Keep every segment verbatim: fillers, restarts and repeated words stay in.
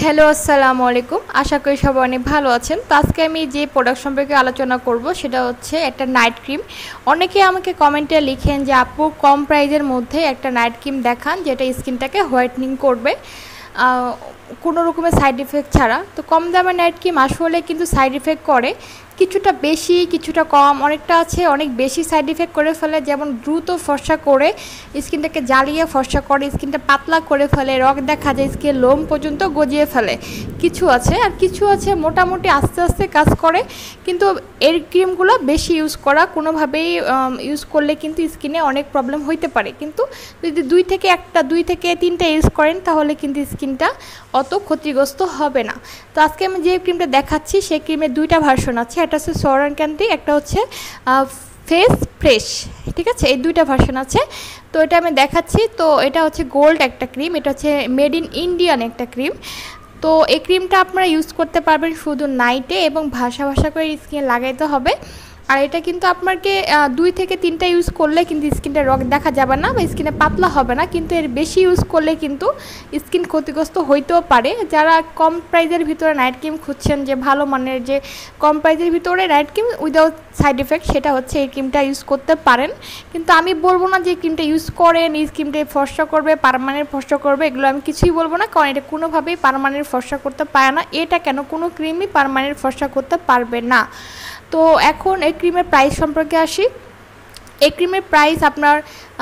Hello আসসালামু আলাইকুম। আশা করি সবাই অনেক ভালো আছেন। তো আজকে আমি যে প্রোডাক্ট সম্পর্কে আলোচনা করব সেটা হচ্ছে একটা নাইট ক্রিম। অনেকে আমাকে কমেন্টে লিখেন যে আপু কম প্রাইজের মধ্যে একটা নাইট ক্রিম দেখান যেটা স্কিনটাকে হোয়াইটনিং করবে কোনো রকমের সাইড ইফেক্ট ছাড়া। তো কম দামের নাইট ক্রিম আসলে কিন্তু সাইড ইফেক্ট করে, কিছুটা বেশি কিছুটা কম, অনেকটা আছে অনেক বেশি সাইড ইফেক্ট করে ফেলে, যেমন দ্রুত ফর্সা করে স্কিনটাকে জ্বালিয়ে ফর্সা করে, স্কিনটা পাতলা করে ফেলে, রগ দেখা যায়, স্কিন লোম পর্যন্ত গজিয়ে ফেলে কিছু আছে। আর কিছু আছে মোটামুটি আস্তে আস্তে কাজ করে, কিন্তু এর ক্রিমগুলো বেশি ইউজ করা কোনোভাবেই ইউজ করলে কিন্তু স্কিনে অনেক প্রবলেম হইতে পারে। কিন্তু যদি দুই থেকে একটা দুই থেকে তিনটা ইউজ করেন তাহলে কিন্তু স্কিনটা অত ক্ষতিগ্রস্ত হবে না। তো আজকে আমি যে ক্রিমটা দেখাচ্ছি সেই ক্রিমের দুইটা ভার্সন আছে, একটা হচ্ছে সওয়ান কান্টি, একটা হচ্ছে ফেস ফ্রেশ, ঠিক আছে? এই দুইটা ভার্সন আছে। তো এটা আমি দেখাচ্ছি। তো এটা হচ্ছে গোল্ড একটা ক্রিম, এটা হচ্ছে মেড ইন ইন্ডিয়ান একটা ক্রিম। তো এই ক্রিমটা আপনারা ইউজ করতে পারবেন শুধু নাইটে এবং ভাসা ভাসা করে স্কিনে লাগাইতে হবে। আর এটা কিন্তু আপনাকে দুই থেকে তিনটা ইউজ করলে কিন্তু স্কিনটা রগ দেখা যাবে না বা স্কিনে পাতলা হবে না, কিন্তু এর বেশি ইউজ করলে কিন্তু স্কিন ক্ষতিগ্রস্ত হইতেও পারে। যারা কম প্রাইজের ভিতরে নাইট ক্রিম খুঁজছেন, যে ভালো মানের যে কম প্রাইজের ভিতরে night cream without side effect, সেটা হচ্ছে এই ক্রিমটা ইউজ করতে পারেন। কিন্তু আমি বলবো না যে ক্রিমটা ইউজ করেন এই ক্রিমটা ফর্সা করবে, পার্মানেন্ট ফর্সা করবে, এগুলো আমি কিছুই বলবো না, কারণ এটা কোনোভাবেই পার্মানেন্ট ফর্সা করতে পারে না। এটা কেন, কোনো ক্রিমই পার্মানেন্ট ফর্সা করতে পারবে না। তো এখন এই ক্রিমের প্রাইস সম্পর্কে আসি। এই ক্রিমের প্রাইস আপনার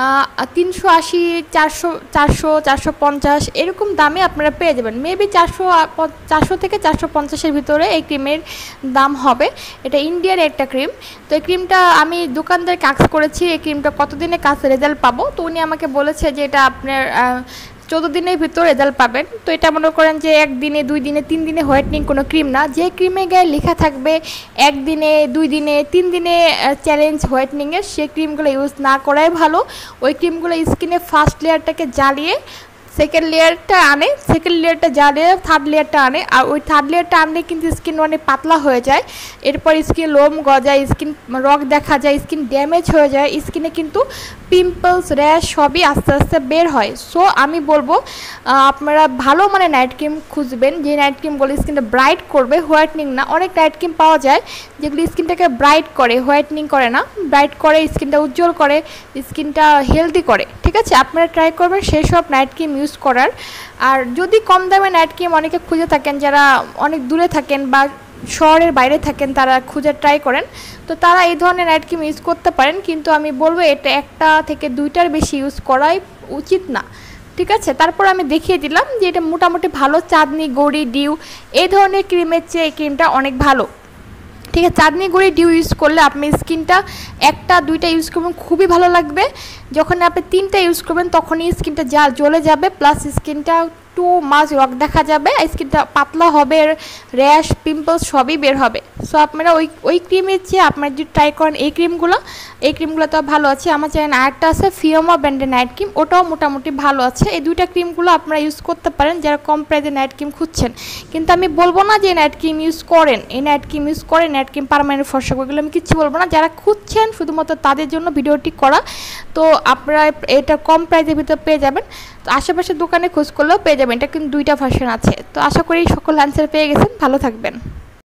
তিনশো আশি, চারশো চারশো চারশো পঞ্চাশ এরকম দামে আপনারা পেয়ে যাবেন। মেবি চারশো চারশো থেকে চারশো পঞ্চাশের ভিতরে এই ক্রিমের দাম হবে। এটা ইন্ডিয়ার একটা ক্রিম। তো এই ক্রিমটা আমি দোকানদার কাজ করেছি এই ক্রিমটা কতদিনে কাজ রেজাল্ট পাবো। তো উনি আমাকে বলেছে যে এটা আপনার চৌদ্দ দিনের ভিতর রেজাল্ট পাবেন। তো এটা মনে করেন যে একদিনে দুই দিনে তিন দিনে হোয়াইটনিং কোনো ক্রিম না। যে ক্রিমে গায়ে লেখা থাকবে একদিনে দুই দিনে তিন দিনে চ্যালেঞ্জ হোয়াইটনিংয়ের, সেই ক্রিমগুলো ইউজ না করাই ভালো। ওই ক্রিমগুলো স্কিনে ফার্স্ট লেয়ারটাকে জ্বালিয়ে সেকেন্ড লেয়ারটা আনে, সেকেন্ড লেয়ারটা জ্বালিয়ে থার্ড লেয়ারটা আনে, আর ওই থার্ড লেয়ারটা আনলে কিন্তু স্কিন অনেক পাতলা হয়ে যায়। এরপর স্কিন লোম গজায়, স্কিন রগ দেখা যায়, স্কিন ড্যামেজ হয়ে যায়, স্কিনে কিন্তু পিম্পলস র্যাশ সবই আস্তে আস্তে বের হয়। সো আমি বলবো আপনারা ভালো মানে নাইট ক্রিম খুঁজবেন, যে নাইট ক্রিমগুলো স্কিনটা ব্রাইট করবে, হোয়াইটনিং না। অনেক নাইট ক্রিম পাওয়া যায় যেগুলো স্কিনটাকে ব্রাইট করে, হোয়াইটনিং করে না, ব্রাইট করে, স্কিনটা উজ্জ্বল করে, স্কিনটা হেলদি করে, ঠিক আছে? আপনারা ট্রাই করবেন সেই সব নাইট ক্রিম ইউজ করার। আর যদি কম দামে নাইট ক্রিম অনেকে খুঁজে থাকেন, যারা অনেক দূরে থাকেন বা শহরের বাইরে থাকেন, তারা খুঁজে ট্রাই করেন, তো তারা এই ধরনের নাইট ক্রিম ইউজ করতে পারেন। কিন্তু আমি বলবো এটা একটা থেকে দুইটার বেশি ইউজ করাই উচিত না, ঠিক আছে? তারপর আমি দেখিয়ে দিলাম যে এটা মোটামুটি ভালো, চাঁদনি গড়ি ডিউ এই ধরনের ক্রিমের চেয়ে এই ক্রিমটা অনেক ভালো, ঠিক আছে? চাঁদনি গুঁড়ি ডিউ ইউজ করলে আপনি স্কিনটা একটা দুইটা ইউজ করবেন খুবই ভালো লাগবে, যখন আপনি তিনটা ইউজ করবেন তখনই স্কিনটা যা জ্বলে যাবে, প্লাস স্কিনটা টু মাছ রগ দেখা যাবে, স্কিনটা পাতলা হবে, র্যাশ পিম্পলস সবই বের হবে। সো আপনারা ওই ওই ক্রিমের চেয়ে আপনারা যদি ট্রাই করেন এই ক্রিমগুলো, এই ক্রিমগুলো তো ভালো আছে। আমার চ্যানেল আরেকটা আছে ফিওমা ব্র্যান্ডের নাইট ক্রিম, ওটাও মোটামুটি ভালো আছে। এই দুইটা ক্রিমগুলো আপনারা ইউজ করতে পারেন যারা কম প্রাইসে নাইট ক্রিম খুঁজছেন। কিন্তু আমি বলবো না যে নাইট ক্রিম ইউজ করেন, এই নাইট ক্রিম ইউজ করেন, নাইট ক্রিম পার্মানেন্ট ফর্সা, ওইগুলো আমি কিচ্ছু বলবো না। যারা খুঁজছেন শুধুমাত্র তাদের জন্য ভিডিওটি করা। তো আপনারা এটা কম প্রাইসের ভিতরে পেয়ে যাবেন। তো আশেপাশের দোকানে খোঁজ করলেও পেয়ে যাবেন। এটা কিন্তু দুইটা ভার্সন আছে। তো আশা করি সকল অ্যান্সার পেয়ে গেছেন। ভালো থাকবেন।